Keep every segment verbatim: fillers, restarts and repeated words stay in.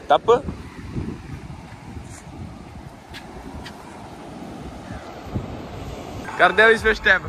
टप कर दे इस पे step.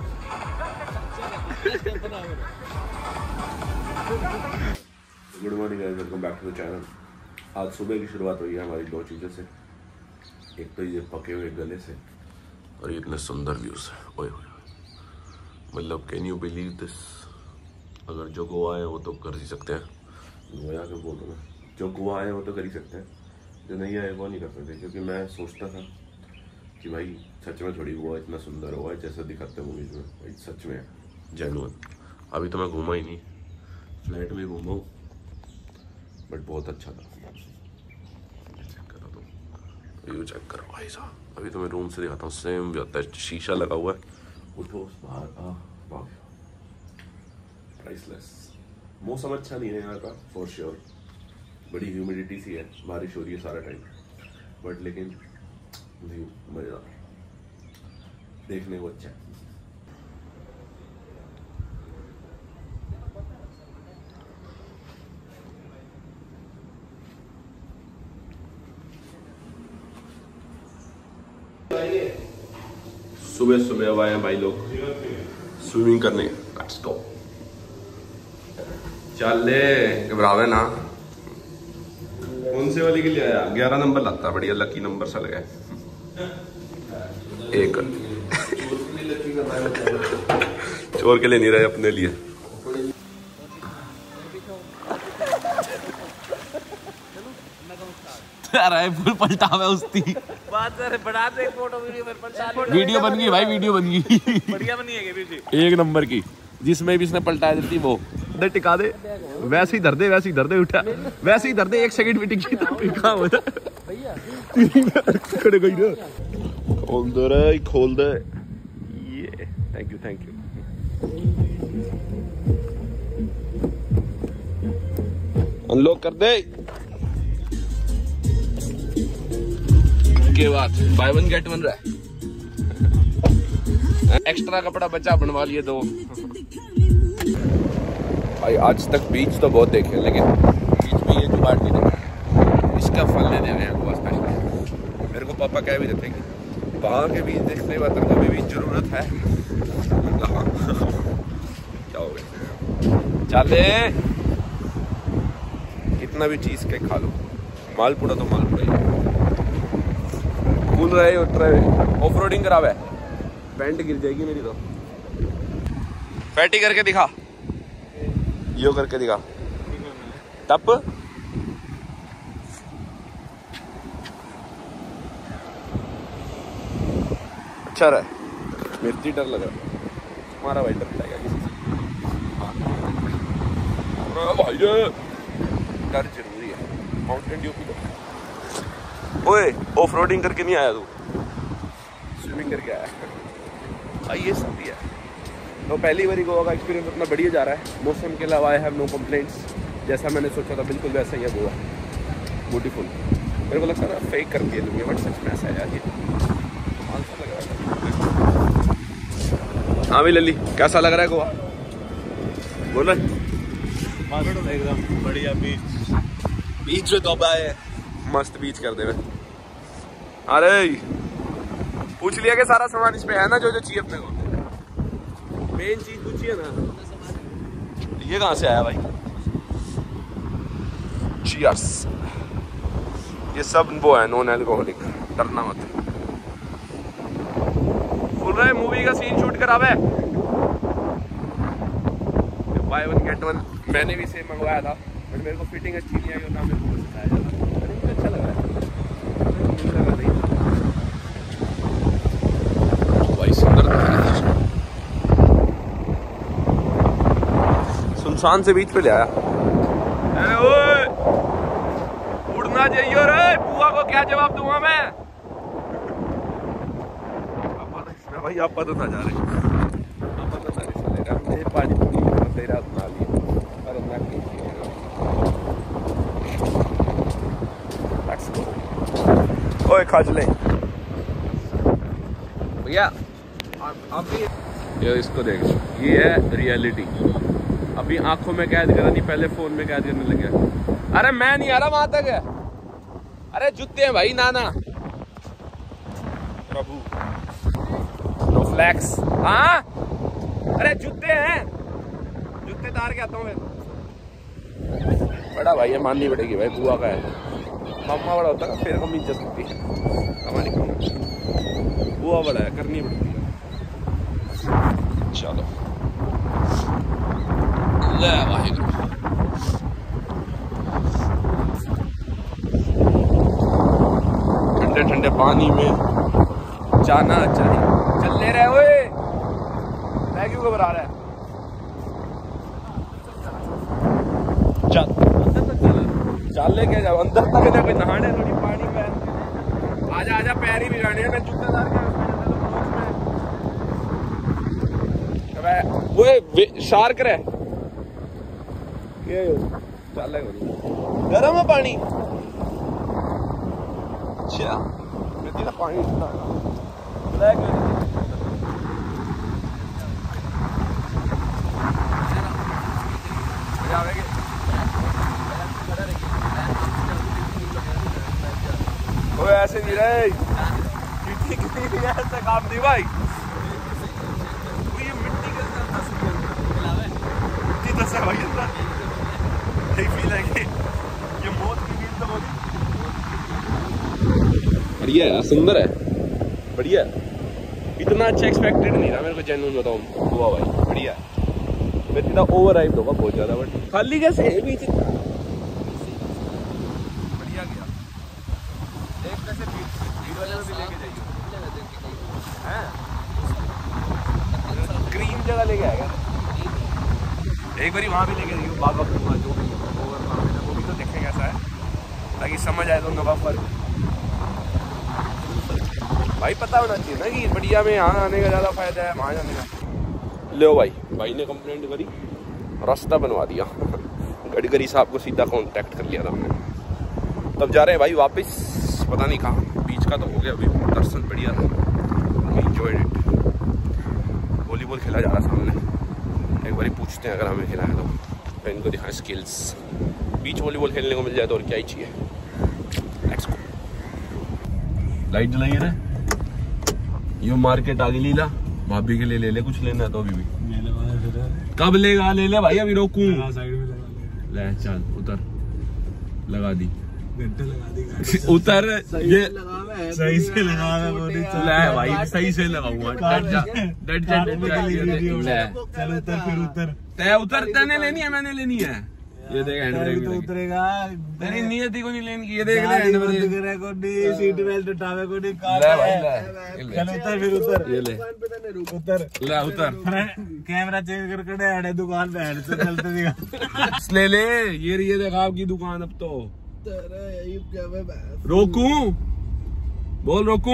Good morning guys, welcome back to the channel. आज सुबह की शुरुआत हुई है हमारी दो चीज़ों से। एक तो ये पके हुए गले से और ये इतने सुंदर व्यूज है। ओए मतलब कैन यू बिलीव दिस। अगर जो गोवा है वो तो कर ही सकते हैं, गोया के बोल रहा हूँ, जो गोवा है वो तो कर ही सकते हैं, जो नहीं आए वो नहीं कर सकते। क्योंकि मैं सोचता था कि भाई सच में थोड़ी गोवा इतना सुंदर हुआ है जैसा दिखाते हैं मूवीज में, भाई सच में जेन्युइन। अभी तो मैं घूमा ही नहीं, फ्लैट में घूमा हूँ, बट बहुत अच्छा था। चेक करो तुम, व्यू चेक करो भाई साहब। अभी तो मैं रूम से दिखाता हूँ, सेम व्यू होता है, शीशा लगा हुआ है। उठो बाहर, वाह प्राइसलेस। मौसम अच्छा नहीं है यहाँ का फॉर श्योर, बड़ी ह्यूमिडिटी सी है, बारिश हो रही है सारा टाइम, बट लेकिन व्यू मजेदार, देखने को अच्छा है। सुबह सुबह अब आए हैं भाई लोग स्विमिंग करने। Let's go. चल ले, घबरावे ना। कौन से वाली के लिए आया? ग्यारह नंबर लगता है, बढ़िया लकी नंबर सा लगा एक। चोर के लिए नहीं रहे, अपने लिए। फुल पलटा में उसकी बात कर बढ़ा दे फोटो वीडियो में पलटा। वीडियो बन गई भाई, वीडियो बन गई बढ़िया बनी है वीडियो, एक नंबर की। जिसमें भी इसने पलटा देती वो दे टिका दे, वैसे ही धर दे, वैसे ही धर दे, उठा वैसे ही धर दे, एक सेकंड भी टिकी तो टिका हो जा खड़े गई ना। खोल दे रे, खोल दे। ये thank you thank you. Unlock कर दे के बाद बाय वन गेट वन रहा है। एक्स्ट्रा कपड़ा बचा, बनवा लिए दो। भाई आज तक बीच तो बहुत देखे, लेकिन बीच में ये जो पार्टी नहीं, इसका फल लेने आए हैं गोवा स्पेशल। मेरे को पापा कह भी देते कि वहाँ के बीच देखने बाद तुमको भी जरूरत है। क्या हो गया, चले कितना भी चीज के खा लो, मालपुड़ा तो मालपुड़ा ही। कूल रहे उठ रहे, ऑफ रोडिंग खराब है, पैंट गिर जाएगी मेरी तो। पैटी करके दिखा, यो करके दिखा, टप अच्छा रहा। मिर्ची डर लग रहा हमारा भाई, डर लगेगा किसी से भाई, डर जरूरी है। माउंटेन ड्यू पी। ओए ऑफ रोडिंग करके नहीं आया तू, स्विमिंग करके आया। ये सब भी है। तो पहली बारी गोवा का एक्सपीरियंस अपना बढ़िया जा रहा है। मौसम के अलावा आई हैव नो कंप्लेंट्स। जैसा मैंने सोचा था बिल्कुल वैसा ही है गोवा, ब्यूटीफुल। मेरे को लगता था फेक कर दिए लोग, बट सच में ऐसा है यार। ये लग रहा है। हाँ भी लल्ली, कैसा लग रहा है गोवा? बोलो। एकदम बढ़िया बीच, बीच जो तो आए मस्त बीच कर दे। अरे पूछ लिया कि सारा सामान इस पे है ना, जो जो चाहिए अपने को। मेन चीज पूछी है ना। ये कहाँ से आया भाई? चीयर्स। ये सब वो है नॉन एल्कोहलिक, डरना मत। बोल रहे मूवी का सीन शूट करावे, बाय वन गेट वन। मैंने भी सेम मंगवाया था, बट मेरे को फिटिंग अच्छी नहीं आई और ना मेरे को बताया जाता। अच्छा लग रहा है भाई, सुंदर। सुनसान से बीच पे ले आया। अरे ओए उड़ना चाहिए रे, बुआ को क्या जवाब दूंगा मैं? भाई आप पता था जा रहे, आप पता था चलेगा। मुझे पानी पूरी तेरा बना लिया और मैं ओए खा ले भैया। अभी ये इसको देख, ये है रियलिटी। अभी आंखों में कैद करा नहीं, पहले फोन में कैद करने लगे। अरे मैं नहीं आ रहा वहां तक। अरे जूते हैं भाई, नाना प्रभु नो फ्लैक्स। हाँ अरे जूते हैं, जूते तार के आता हूँ मैं। बड़ा भाई है, माननी पड़ेगी भाई, बुआ का है। मामा बड़ा होता है फिर हम इज्जत होती है हमारी, बुआ बड़ा है, करनी पड़ती है। चलो ले वाहिगुरू। ठंडे ठंडे पानी में जाना चाहिए। चल ले रहे हुए, मैं क्यों घबरा रहा है? चल अंदर तक चल, चल लेके जाओ अंदर तक। ना कोई नहाने थोड़ी पानी में। आजा आजा, पैर ही भिगाने हैं। मैं जूता डाल के वो शार्क रहे ये चल गरम है पानी। अच्छा मैं पानी वो ऐसे नहीं रहे, ऐसे काम नहीं भाई। ये मिट्टी के अंदर मिट्टी दस है भाई, अंदर यही फील है कि ये मौत की फील तो होगी। बढ़िया है, सुंदर है, बढ़िया। इतना अच्छा एक्सपेक्टेड नहीं था मेरे को, जेन्युइन बताऊं हुआ भाई, बढ़िया। मैं इतना ओवर हाइप्ड होगा बहुत ज्यादा, बट खाली कैसे है बीच इतना बढ़िया गया। एक कैसे भीड़ वाले में भी लेके जाइए, हैं ग्रीन जगह लेके आएगा एक बारी, वहाँ भी लेके जाइए बागा जो भी ओवर वो भी तो देखें कैसा है, ताकि समझ आए दोनों का फर्क। भाई पता होना चाहिए ना कि बढ़िया में यहाँ आने का ज़्यादा फायदा है वहाँ जाने का। लो भाई, भाई ने कंप्लेंट करी, रास्ता बनवा दिया। गडकरी साहब को सीधा कांटेक्ट कर लिया था हमने। तब जा रहे हैं भाई वापस, पता नहीं कहाँ। बीच का तो हो गया अभी दर्शन, बढ़िया था, एंजॉयड इट। वॉलीबॉल खेला जा रहा सामने, एक बार पूछते हैं अगर हमें खिलाया तो, फिर इनको दिखाएं स्किल्स। बीच वॉलीबॉल खेलने को मिल जाए तो और क्या ही चाहिए। Let's go. लाइट जलाई है, यू मार्केट आगे लीला, भाभी के लिए ले ले, कुछ लेना है तो अभी भी कब लेगा, ले ले भाई, अभी रोकूं। ले चल उतर, लगा दी उतर, ये सही से लगा ले भाई, सही से लगाऊंगा। डट जा डट जा डट जा, चल उतर, फिर उतर। तय उतर, तने लेनी है, मैंने लेनी है। ये देख हैंड ब्रेक तो उतरेगा, तेरी नियत ही को नहीं लेनी, ये देख ले हैंड ब्रेक को नहीं, सीट बेल्ट उठावे को नहीं, ले भाई ले, चल उतर, फिर उतर, ये ले उतर, ले उतर। कैमरा चेंज करके अड़े दुकान पे हेड से चलते दिखा। ले ले, ये ये देख आपकी दुकान। अब तो रोकूं, बोल रोकूं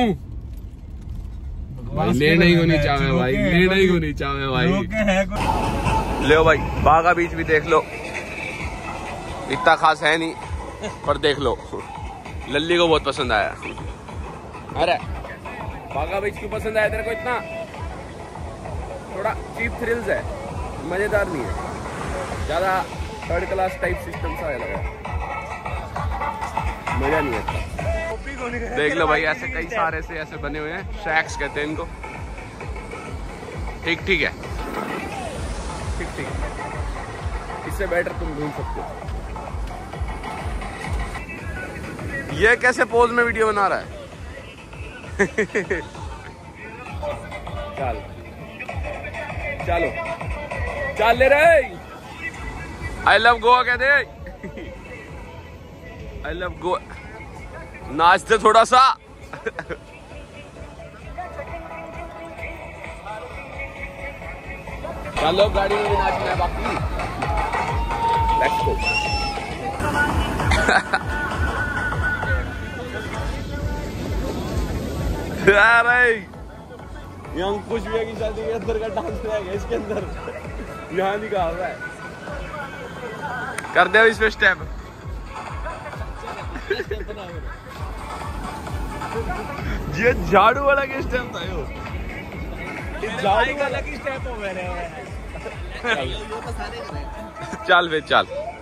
भाई, लेना ही को नहीं चाहे भाई, लेना ही को नहीं चाहे भाई। ले भाई, बागा बीच भी देख लो, इतना खास है नहीं पर देख लो, लल्ली को बहुत पसंद आया। अरे बागा बीच क्यों पसंद आया तेरे को इतना? थोड़ा चीप थ्रिल्स है, मजेदार नहीं है, ज्यादा थर्ड क्लास टाइप सिस्टम सा लगा, मजा नहीं आता। देख लो भाई, ऐसे कई सारे से ऐसे बने हुए हैं, शैक्स कहते हैं इनको। ठीक ठीक है, ठीक ठीक है, इससे बेटर तुम ढूंढ सकते हो। ये कैसे पोज में वीडियो बना रहा है? चल चलो चल ले रहे, आई लव गोवा कह दे, आई लव गोवा। नाचते थोड़ा सा। चलो गाड़ी में भी नाचना है बाकी। Let's go. अरे ये अंकुश भैया की शादी के अंदर का डांस रहेगा इसके अंदर, यहाँ निकाल रहा है। कर दे इस पे स्टेप। ये झाड़ू वाला की स्टेप था, यो झाड़ू वाला की स्टेप हो गया। चल बे चल।